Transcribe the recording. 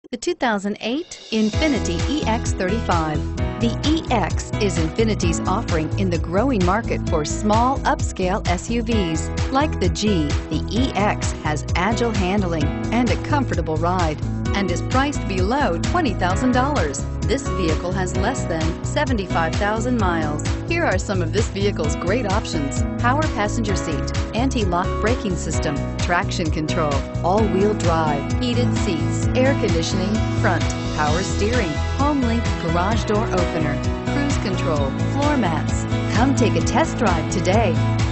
The 2008 Infiniti EX35. The EX is Infiniti's offering in the growing market for small, upscale SUVs. Like the G, the EX has agile handling and a comfortable ride and is priced below $20,000. This vehicle has less than 75,000 miles. Here are some of this vehicle's great options: power passenger seat, anti-lock braking system, traction control, all-wheel drive, heated seats, air conditioning, front, power steering, home-link garage door opener, cruise control, floor mats. Come take a test drive today.